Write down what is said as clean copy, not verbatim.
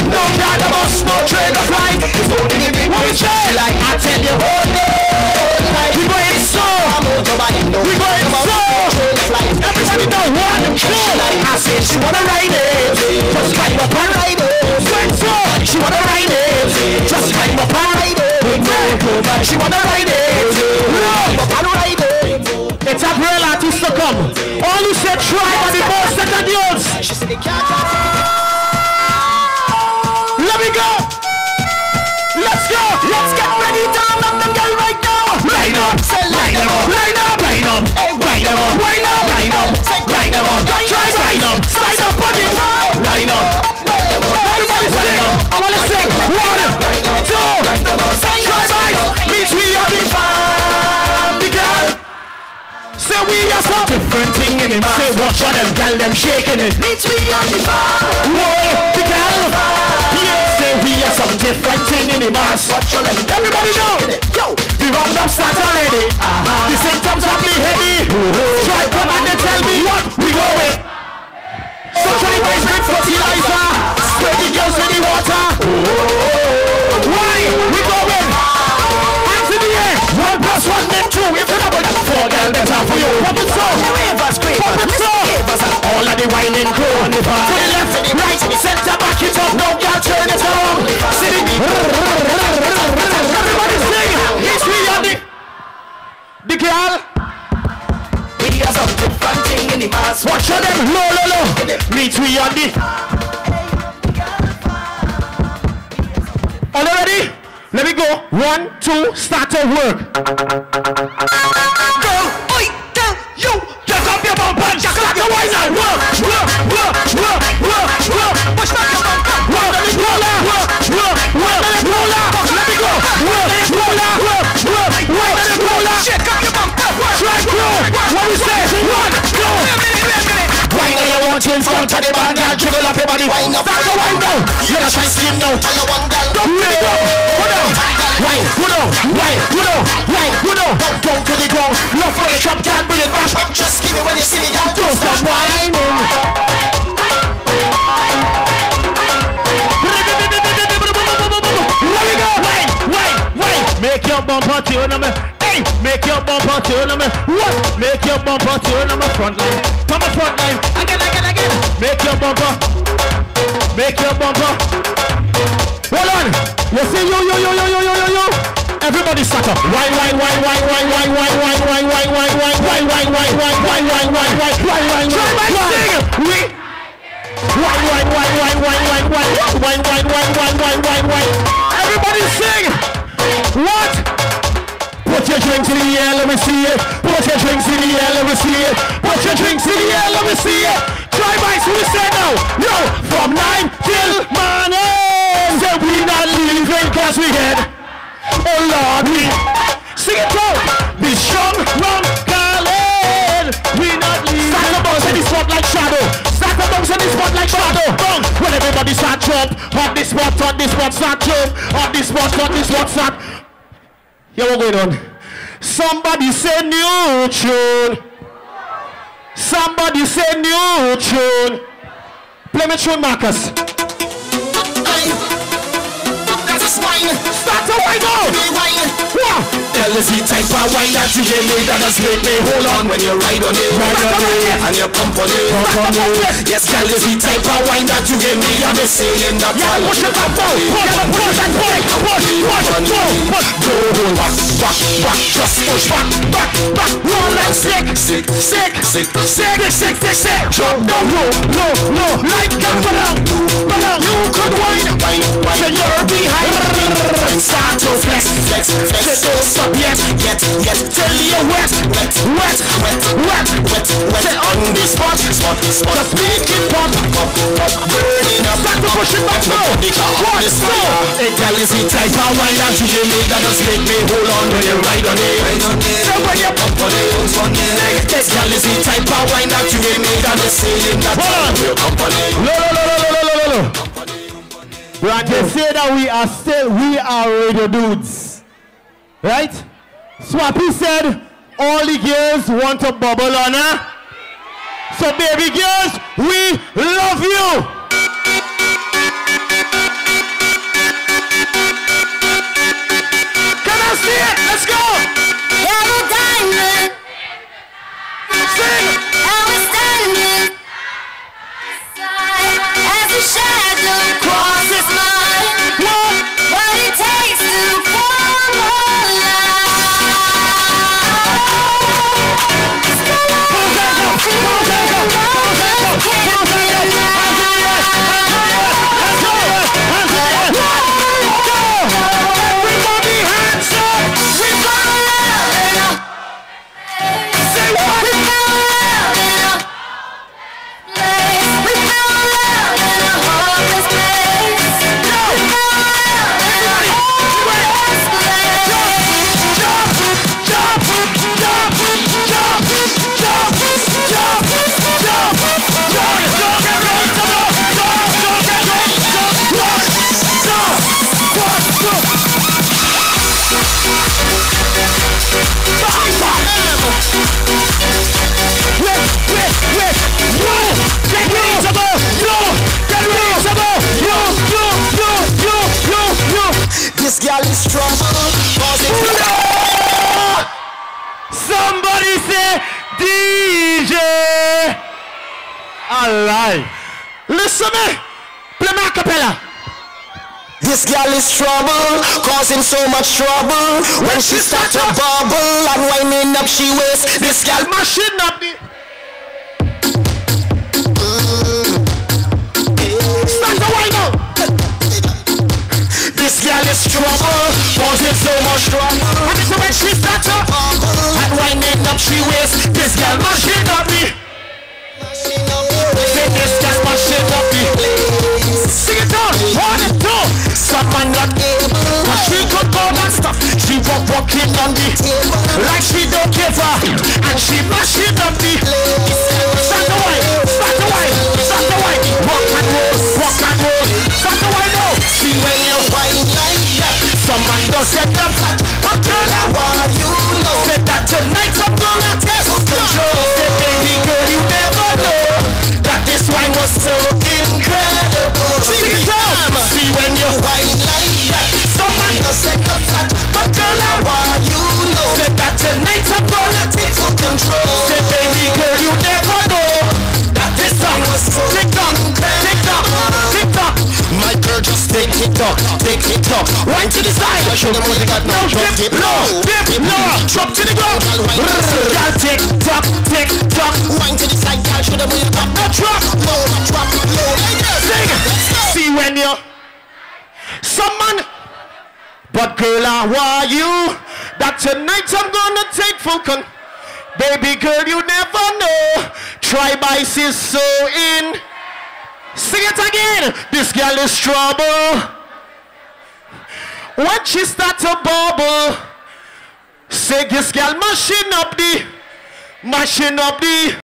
No car, no bus, no train, no flight. It's only me. What we say? Like I tell you, hold on. We going so. We going so. Everybody know one, two. I said she wanna ride it. Just climb up and ride it. So she wanna ride it. Just climb up and ride it. She wanna ride it. Climb up and ride it. It's a real artist to come. All who said try and be more set than yours. Let me go. Let's go. Let's get ready to love them girl right now. Line up. Line up. Line up. Line up. Line up. Line up. Line up. Line up. Try line up. Line up. Line up. Everybody sing. I wanna sing. 1, 2. Try line. Means we are the family girl. Say we are some different thing in him. Say watch on them girl, them shaking it. Means we are the family girl. Yeah. Say we are some different thing in him. Watch on them. Everybody know. Yo, the roundup starts already. The symptoms of me heavy. Try come and they tell me what we go with. So try guys with fertilizer. Spray the girls with the water. Why? We go with. Hands in the air. 1 plus 1 then 2. If you double that 4 girl, that's all for you. Pop it so. Pop it so. All of the whining crew. To the left, to the right, to the center, back it up. No girl, turn it around. Everybody sing. Yes, we are the girl. We are some different thing in the mass. Watch on them. Low, low, low. Meet we on the. All ready? Let me go. 1, 2, start to work. Go, oi, go, you. Jack up your bump and jack up your wine and work. Push back your bump and work. Let me go. Let me go. Shake up your bump and work. Try grow. What we say? 1, 2. Wine on your one chin front of the band, girl. Jiggle up your body. Wine up. Start to wine down. You gotta try skin now. Tell your one girl. Don't let it go. Wine, go down to the ground. Love for the trap, can't bring it back. Just give it when you see me, girl. Don't stop whining. Let me go. Wine. Make your bumper tune on me. Hey, make your bumper tune on me. What? Make your bumper tune on my front line. Come on front line. Again. Make your bumper. Hold on. You see you. Everybody start up. Wine. Everybody sing. What? Put your drinks in the air, let me see it. Put your drinks in the air, let me see it. Put your drinks in the air, let me see it. Try bites, we say now. Yo, from 9 till morning. Say we not leaving cause we head. Oh Lord, we sing it out. Be strong, run, calling. We not leaving. Stack the bombs in the spot like shadow. Stack the bombs in the spot like shadow. Boom. When everybody start jump. On this spot, start jump. On this spot, start. Here what going on? Somebody say new tune. Somebody say new tune. Play me tune, Marcus. That's a swine. Start to wine out. What? LSE type of wine that you get me that just make me hold on when you ride on it. And you pump on it. Yes, LSE type of wine that you get me and the saying that yeah, push it up, push. Just push back. Roll like sick. Jump down low. Like that, but you could wine. When you're behind me, start to flex. Don't stop yet. Tell you wet. Say on the spot. Just make it pop. Burning up. Start to push it back now. What? A girl is the type of wine that you give me that just make me hold on when you ride on it. So when you pump on it, this girl is the type of wine that you give me that just saying that you pump on it. No. They say that we are radio dudes, right? Swappy said all the girls want to bubble on her. So baby girls, we love you. shadow crosses mine. What it takes to form a this girl is trouble. Somebody say DJ. Alright. Listen me. Play my cappella. This girl is trouble, causing so much trouble. When she start to bubble and winding up she waist. This girl mashing up the start to wind up. This girl is trouble, causing so much trouble. And so when she start to bubble and winding up she waist. This girl mashing up the say this girl mashing up the. Sing it on, 1 and 2. Someone not able, but she could go and stuff. She walking on the table like she don't give up, and she mashing up the start the wine, start the wine, start the wine. Walk and roll, walk and roll. Start the wine now. See when you wine like that, someone does set up flat. But girl, I want you know say that tonight I'm gonna test control. Say baby girl, you never know that this wine was so incredible. See when you wine like that, someone does set up flat. But girl, I want you know say that tonight I'm gonna take full control. Say baby girl, you never know that this song was so tick-tock, tick-tock, tick-tock. My girl, just take it-tock, take it-tock. Wine to the side, show them what they got now. Drop it low, dip low, drop to the ground. Girl, tick-tock, tick-tock. Wine to the side, girl, show them what you got now. Drop low, drop low. Sing, see when you someone, but girl, I want you that tonight I'm gonna take full con. Baby girl, you never know. Tribe Ice is so in. Sing it again. This girl is trouble. When she start to bubble, say this girl mashing up the